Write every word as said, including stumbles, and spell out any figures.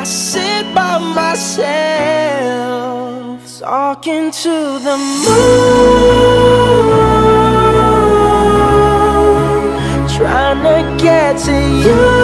I sit by myself, talking to the moon, trying to get to you.